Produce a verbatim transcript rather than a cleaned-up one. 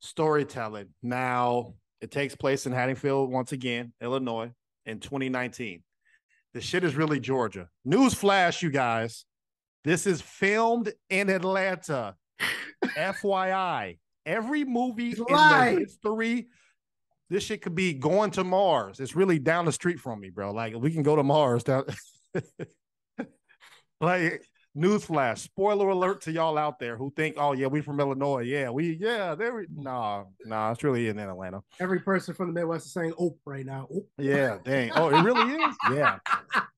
storytelling. Now, it takes place in Haddonfield, once again, Illinois, in twenty nineteen. The shit is really Georgia. Newsflash, you guys. This is filmed in Atlanta. F Y I. Every movie in the history, this shit could be going to Mars. It's really down the street from me, bro. Like, we can go to Mars. Down... like, newsflash. Spoiler alert to y'all out there who think, oh, yeah, we from Illinois. Yeah, we, yeah, there. Nah, nah, it's really in Atlanta. Every person from the Midwest is saying, oh, right now. Oh. Yeah, dang. Oh, it really is? Yeah.